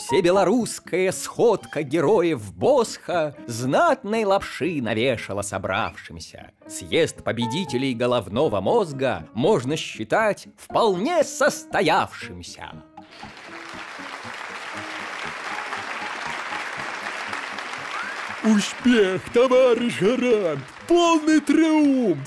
Всебелорусская сходка героев Босха знатной лапши навешала собравшимся. Съезд победителей головного мозга можно считать вполне состоявшимся. Успех, товарищ Гарант! Полный триумф!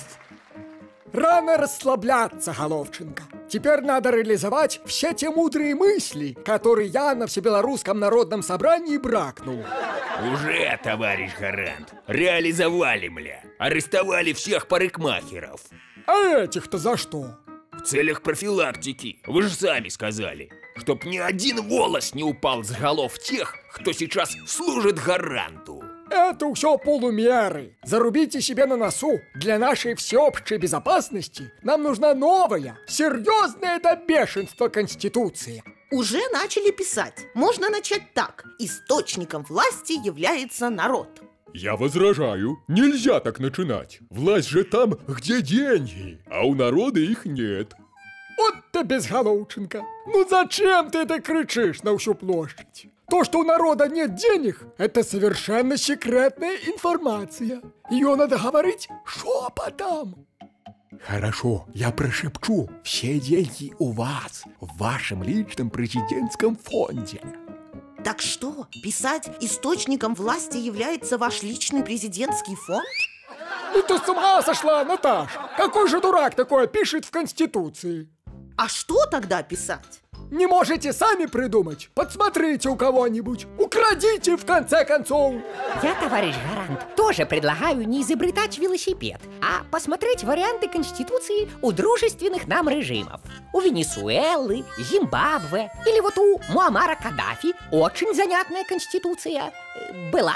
Рано расслабляться, Головченко. Теперь надо реализовать все те мудрые мысли, которые я на Всебелорусском народном собрании бракнул. Уже, товарищ Гарант, реализовали, мля. Арестовали всех парикмахеров. А этих-то за что? В целях профилактики. Вы же сами сказали, чтоб ни один волос не упал с голов тех, кто сейчас служит Гаранту. Это все полумеры. Зарубите себе на носу. Для нашей всеобщей безопасности нам нужна новая, серьезная до бешенства Конституция. Уже начали писать. Можно начать так. Источником власти является народ. Я возражаю. Нельзя так начинать. Власть же там, где деньги, а у народа их нет. Вот ты безголовченко. Ну зачем ты это кричишь на всю площадь? То, что у народа нет денег, это совершенно секретная информация. Ее надо говорить шепотом. Хорошо, я прошепчу. Все деньги у вас, в вашем личном президентском фонде. Так что, писать источником власти является ваш личный президентский фонд? Ну ты с ума сошла, Наташа! Какой же дурак такое пишет в Конституции? А что тогда писать? Не можете сами придумать? Подсмотрите у кого-нибудь. Украдите, в конце концов. Я, товарищ Гарант, тоже предлагаю не изобретать велосипед, а посмотреть варианты Конституции у дружественных нам режимов. У Венесуэлы, Зимбабве или вот у Муаммара Каддафи очень занятная Конституция была.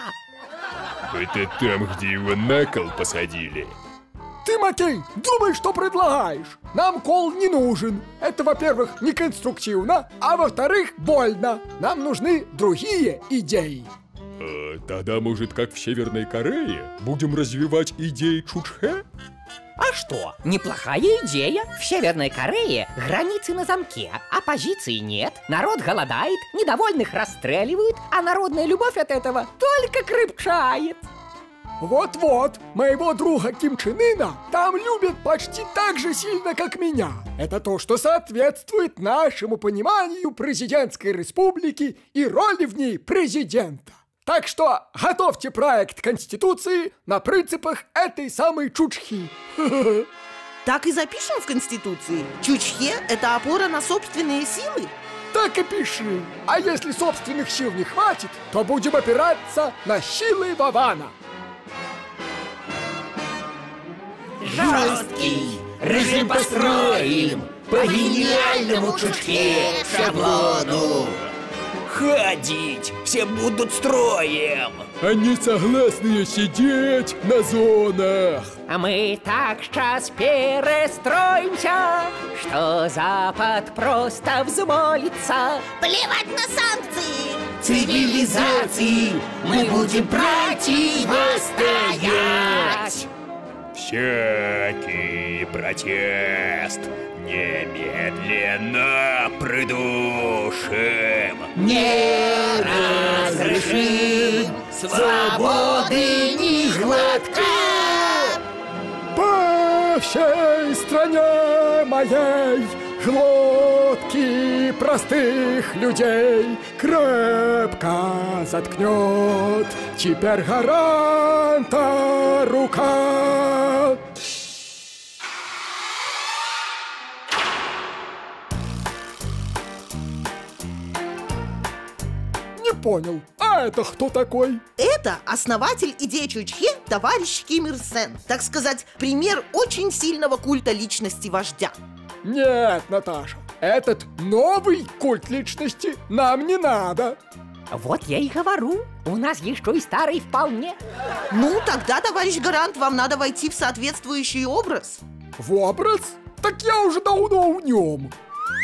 Это там, где его на кол посадили. Ты, Макей, думай, что предлагаешь. Нам кол не нужен. Это, во-первых, не конструктивно, а во-вторых, больно. Нам нужны другие идеи. Тогда, может, как в Северной Корее, будем развивать идеи Чучхе? А что? Неплохая идея. В Северной Корее границы на замке, оппозиции нет, народ голодает, недовольных расстреливают, а народная любовь от этого только крепчает. Вот-вот, моего друга Ким Чен Ына там любят почти так же сильно, как меня. Это то, что соответствует нашему пониманию президентской республики и роли в ней президента. Так что готовьте проект Конституции на принципах этой самой Чучхи. Так и запишем в Конституции. Чучхе – это опора на собственные силы? Так и пиши. А если собственных сил не хватит, то будем опираться на силы Вована. Жесткий режим построим по гениальному Чучхе шаблону. Ходить все будут строем. Они согласны сидеть на зонах. А мы так сейчас перестроимся, что Запад просто взмолится. Плевать на санкции! Цивилизации мы будем противостоять. Всякий протест немедленно придушим. Не разрешим свободы ни глотка. По всей стране моей глотки простых людей крепко заткнет теперь гаранта рука. Не понял, а это кто такой? Это основатель идеи Чучхе товарищ Ким Ир Сен. Так сказать, пример очень сильного культа личности вождя. Нет, Наташа, этот новый культ личности нам не надо. Вот я и говорю, у нас еще и старый вполне. Ну, тогда, товарищ Гарант, вам надо войти в соответствующий образ. В образ? Так я уже давно в нем.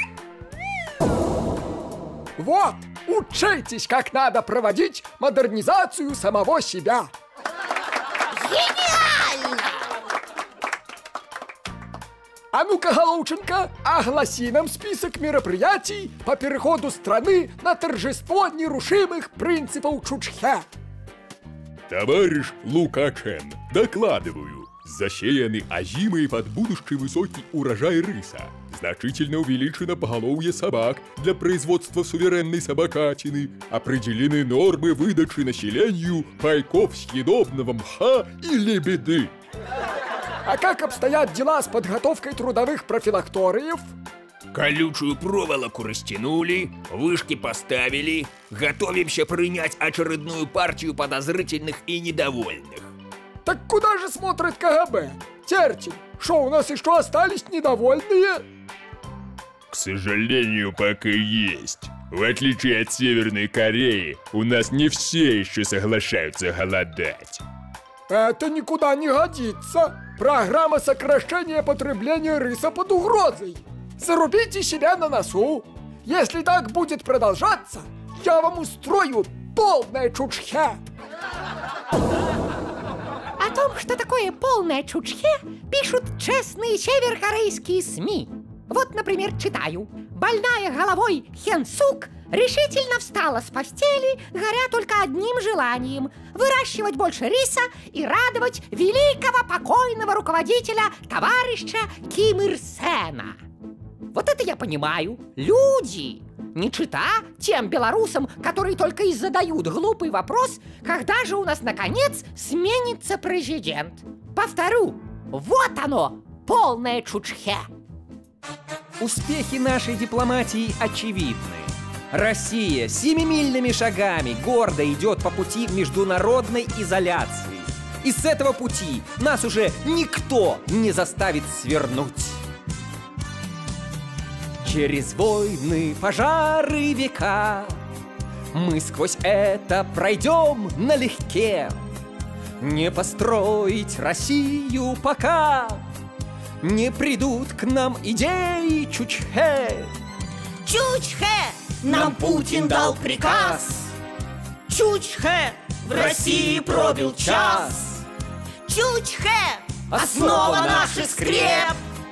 Вот, учитесь, как надо проводить модернизацию самого себя. Гениально! А ну-ка, Головченко, огласи нам список мероприятий по переходу страны на торжество нерушимых принципов Чучхе. Товарищ Лукачен, докладываю. Засеяны озимые под будущий высокий урожай рыса. Значительно увеличено поголовье собак для производства суверенной собакатины. Определены нормы выдачи населению пайков съедобного мха и лебеды. А как обстоят дела с подготовкой трудовых профилакториев? Колючую проволоку растянули, вышки поставили. Готовимся принять очередную партию подозрительных и недовольных. Так куда же смотрит КГБ? Тертень, что у нас еще остались недовольные? К сожалению, пока есть. В отличие от Северной Кореи, у нас не все еще соглашаются голодать. Это никуда не годится. Программа сокращения потребления риса под угрозой. Зарубите себя на носу. Если так будет продолжаться, я вам устрою полное Чучхе. О том, что такое полное Чучхе, пишут честные северокорейские СМИ. Вот, например, читаю. Больная головой Хен Сук решительно встала с постели, горя только одним желанием – выращивать больше риса и радовать великого покойного руководителя товарища Ким Ир Сена. Вот это я понимаю. Люди! Не чита тем белорусам, которые только и задают глупый вопрос, когда же у нас, наконец, сменится президент. Повторю, вот оно, полное Чучхе. Успехи нашей дипломатии очевидны. Россия семимильными шагами гордо идет по пути международной изоляции. И с этого пути нас уже никто не заставит свернуть. Через войны, пожары, века мы сквозь это пройдем налегке. Не построить Россию, пока не придут к нам идеи Чучхе. Чучхе! Нам Путин дал приказ. Чучхе! В России пробил час. Чучхе! Основа наших скреп.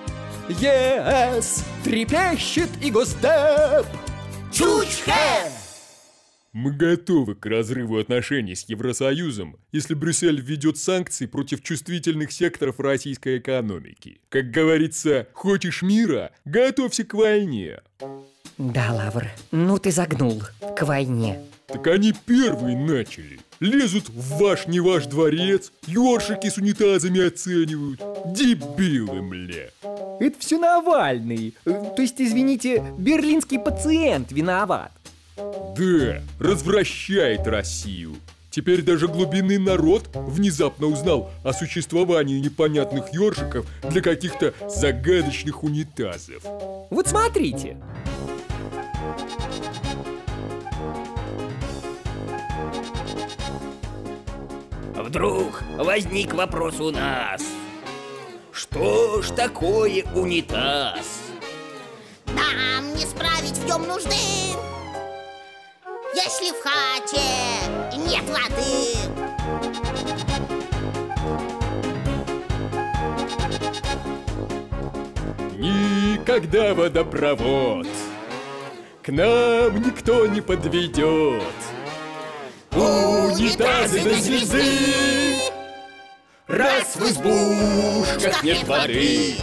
ЕС трепещет и Госдеп. Чучхе! Мы готовы к разрыву отношений с Евросоюзом, если Брюссель введет санкции против чувствительных секторов российской экономики. Как говорится, хочешь мира? Готовься к войне. Да, Лавр, ну ты загнул. К войне. Так они первые начали. Лезут в ваш не ваш дворец, ёршики с унитазами оценивают. Дебилы, мля. Это все Навальный. То есть, извините, берлинский пациент виноват. Да, развращает Россию. Теперь даже глубинный народ внезапно узнал о существовании непонятных ёршиков для каких-то загадочных унитазов. Вот смотрите. Вдруг возник вопрос у нас. Что ж такое унитаз? Нам не справить в нем нужды, если в хате нет воды. Никогда водопровод к нам никто не подведет. Унитазы до звезды, раз в избушках нет воды.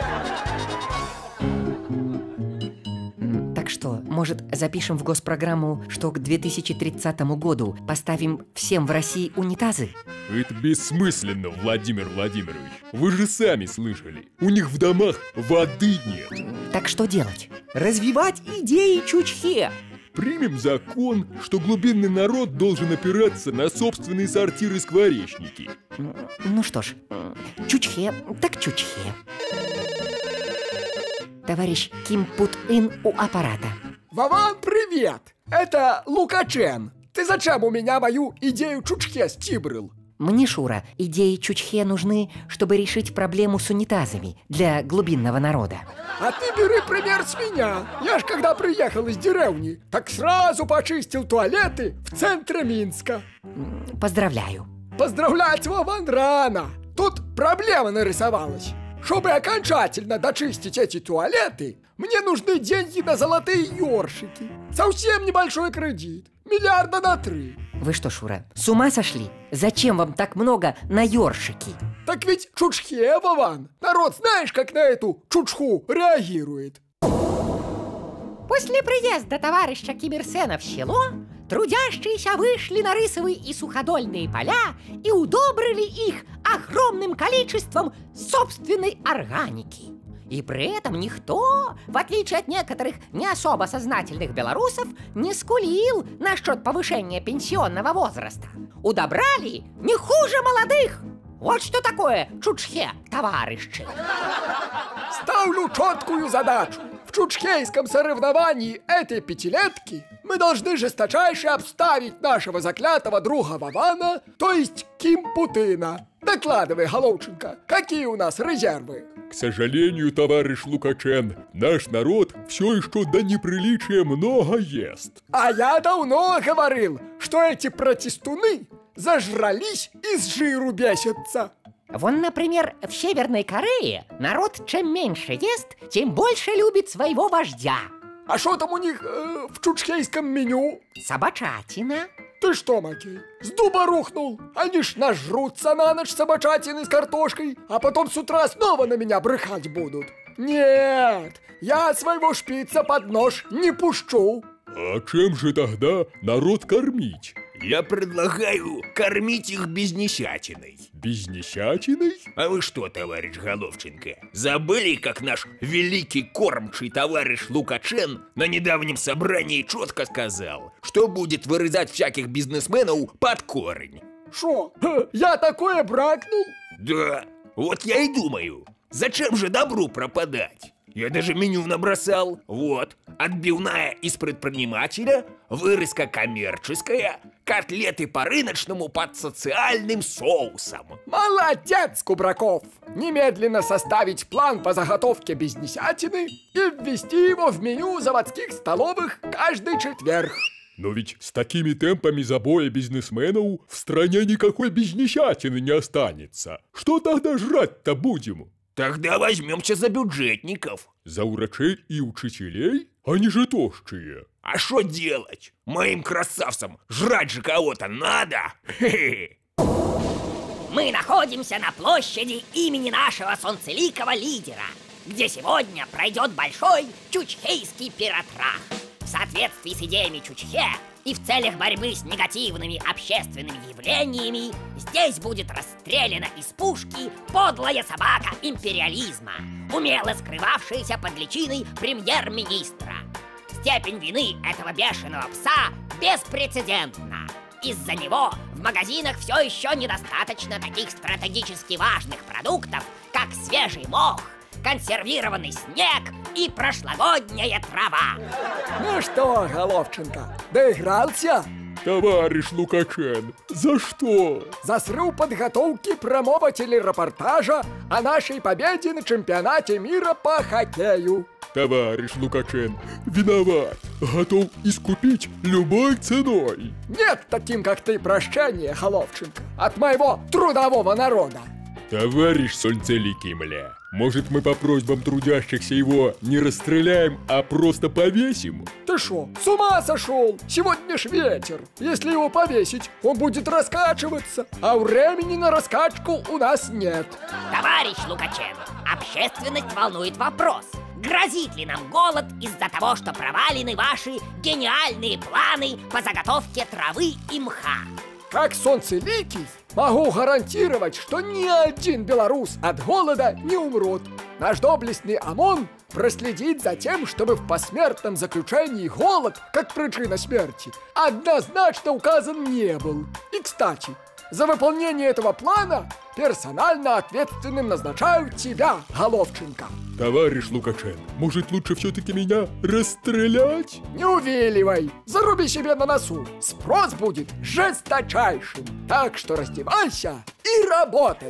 Так что, может, запишем в госпрограмму, что к 2030 году поставим всем в России унитазы? Это бессмысленно, Владимир Владимирович. Вы же сами слышали. У них в домах воды нет. Так что делать? Развивать идеи Чучхе. Примем закон, что глубинный народ должен опираться на собственные сортиры-скворечники. Ну что ж, Чучхе, так Чучхе. Товарищ Ким Пут Ин у аппарата. Вован, привет! Это Лукачен. Ты зачем у меня мою идею Чучхе стибрил? Мне, Шура, идеи Чучхе нужны, чтобы решить проблему с унитазами для глубинного народа. А ты бери пример с меня. Я ж когда приехал из деревни, так сразу почистил туалеты в центре Минска. Поздравляю. Поздравлять, Вован, рано. Тут проблема нарисовалась. чтобы окончательно дочистить эти туалеты, мне нужны деньги на золотые ёршики. Совсем небольшой кредит. 3 миллиарда. Вы что, Шура, с ума сошли? Зачем вам так много на ёршики? Так ведь чучхе, Вован. Народ, знаешь, как на эту чучху реагирует? После приезда товарища Ким Ир Сена в село трудящиеся вышли на рисовые и суходольные поля и удобрили их огромным количеством собственной органики. И при этом никто, в отличие от некоторых не особо сознательных белорусов, не скулил насчет повышения пенсионного возраста. Удобрали не хуже молодых. Вот что такое чучхе, товарищи. Ставлю четкую задачу. В чучхейском соревновании этой пятилетки мы должны жесточайше обставить нашего заклятого друга Вована, то есть Ким Путына. Докладывай, Головченко, какие у нас резервы? К сожалению, товарищ Лукачен, наш народ все еще до неприличия много ест. А я давно говорил, что эти протестуны зажрались и с жиру бесятся. Вон, например, в Северной Корее народ чем меньше ест, тем больше любит своего вождя. А что там у них в чучхейском меню? Собачатина. Ты что, Макей, с дуба рухнул? Они ж нажрутся на ночь собачатины с картошкой, а потом с утра снова на меня брехать будут. Нет, я своего шпица под нож не пущу. А чем же тогда народ кормить? Я предлагаю кормить их безнесятиной. Безнесятиной? А вы что, товарищ Головченко, забыли, как наш великий кормчий товарищ Лукачен на недавнем собрании четко сказал, что будет вырезать всяких бизнесменов под корень? Шо, я такое бракнул? Да, вот я и думаю, зачем же добру пропадать? Я даже меню набросал. Вот, отбивная из предпринимателя, вырезка коммерческая, котлеты по-рыночному под социальным соусом. Молодец, Кубраков! Немедленно составить план по заготовке безнесятины и ввести его в меню заводских столовых каждый четверг. Но ведь с такими темпами забоя бизнесменов в стране никакой безнесятины не останется. Что тогда жрать-то будем? Тогда возьмемся за бюджетников. За урачей и учителей? Они же тощие. А что делать? Моим красавцам жрать же кого-то надо. Мы находимся на площади имени нашего солнцеликого лидера, где сегодня пройдет большой чучхейский пиротрах. В соответствии с идеями Чучхе и в целях борьбы с негативными общественными явлениями здесь будет расстреляна из пушки подлая собака империализма, умело скрывавшаяся под личиной премьер-министра. Степень вины этого бешеного пса беспрецедентна. Из-за него в магазинах все еще недостаточно таких стратегически важных продуктов, как свежий мох, консервированный снег и прошлогодняя трава. Ну что, Головченко, доигрался? Товарищ Лукачен, за что? За срыв подготовки прямого телерепортажа о нашей победе на чемпионате мира по хоккею. Товарищ Лукачен, виноват. Готов искупить любой ценой. Нет таким, как ты, прощения, Головченко, от моего трудового народа. Товарищ Солнцеликий, мля, может мы по просьбам трудящихся его не расстреляем, а просто повесим? Ты шо, с ума сошел? Сегодня ж ветер. Если его повесить, он будет раскачиваться, а времени на раскачку у нас нет. Товарищ Лукачен, общественность волнует вопрос. Грозит ли нам голод из-за того, что провалены ваши гениальные планы по заготовке травы и мха? Как солнцеликий, могу гарантировать, что ни один белорус от голода не умрет. Наш доблестный ОМОН проследит за тем, чтобы в посмертном заключении голод, как причина смерти, однозначно указан не был. И, кстати, за выполнение этого плана персонально ответственным назначаю тебя, Головченко. Товарищ Лукачен, может лучше все-таки меня расстрелять? Не увиливай, заруби себе на носу. Спрос будет жесточайшим. Так что раздевайся и работай.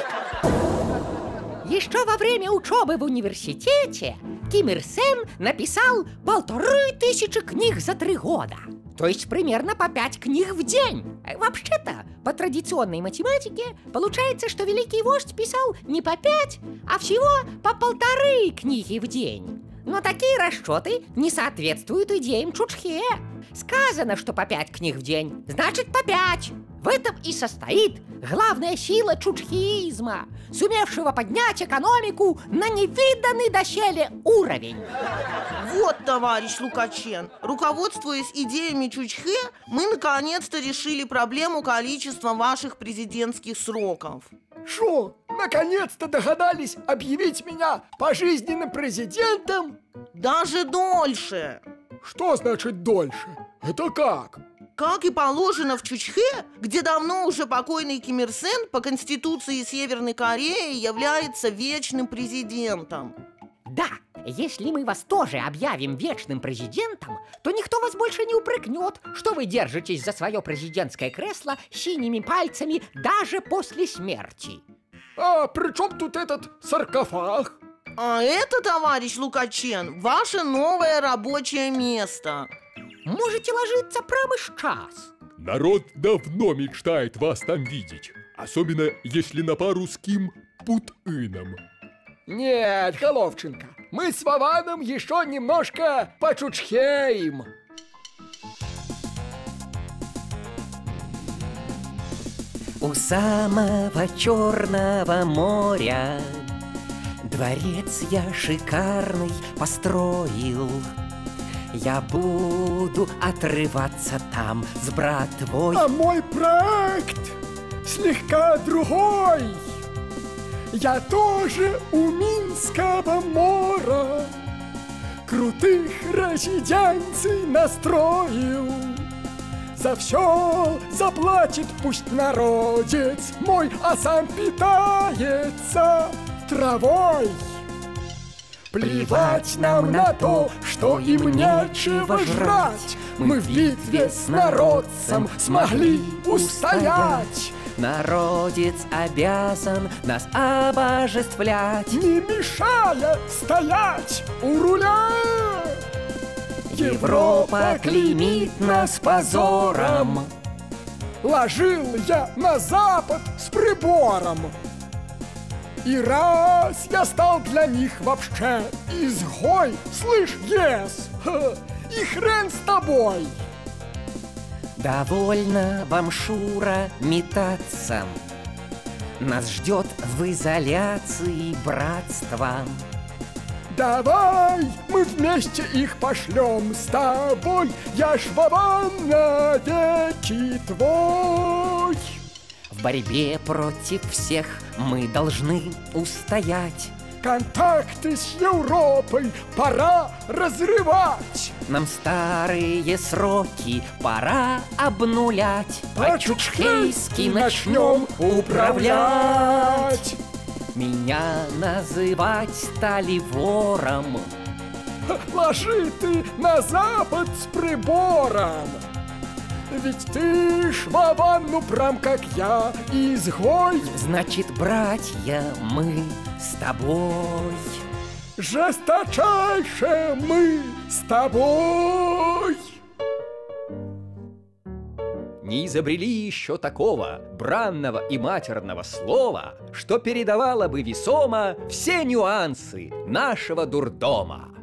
Еще во время учебы в университете Ким Ир Сен написал 1500 книг за 3 года. То есть примерно по 5 книг в день. Вообще-то, по традиционной математике, получается, что великий вождь писал не по 5, а всего по 1,5 книги в день. Но такие расчеты не соответствуют идеям Чучхе. Сказано, что по 5 книг в день, значит по 5. В этом и состоит главная сила чучхеизма, сумевшего поднять экономику на невиданный доселе уровень. Вот, товарищ Лукачен, руководствуясь идеями Чучхе, мы наконец-то решили проблему количества ваших президентских сроков. Шо, наконец-то догадались объявить меня пожизненным президентом? Даже дольше. Что значит дольше? Это как? Как и положено в Чучхе, где давно уже покойный Ким Ир Сен по Конституции Северной Кореи является вечным президентом. Да, если мы вас тоже объявим вечным президентом, то никто вас больше не упрекнет, что вы держитесь за свое президентское кресло синими пальцами даже после смерти. А при чем тут этот саркофаг? А это, товарищ Лукачен, ваше новое рабочее место. Можете ложиться прямо сейчас. Народ давно мечтает вас там видеть. Особенно, если на пару с Ким Пут-ыном. Нет, Головченко, мы с Вованом еще немножко почучхеем. У самого Черного моря дворец я шикарный построил. Я буду отрываться там с братвой. А мой проект слегка другой. Я тоже у Минского мора крутых резиденций настроил. За все заплатит пусть народец мой, а сам питается травой. Плевать нам на то, что им нечего жрать. Мы в битве с народцем смогли устоять. Народец обязан нас обожествлять, не мешая стоять у руля. Европа клеймит нас позором. Ложил я на Запад с прибором. И раз я стал для них вообще изгой, слышь, и хрен с тобой. Довольно вам, Шура, метаться. Нас ждет в изоляции братство. Давай мы вместе их пошлем с тобой. Я ж Вован навеки твой. В борьбе против всех мы должны устоять. Контакты с Европой пора разрывать. Нам старые сроки пора обнулять. По-чучхейски начнем управлять. Меня называть стали вором. Ложи ты на Запад с прибором. Ведь ты ж, Вован, ну прям как я, изгой. Значит, братья, мы с тобой. Жесточайше мы с тобой. Не изобрели еще такого бранного и матерного слова, что передавало бы весомо все нюансы нашего дурдома.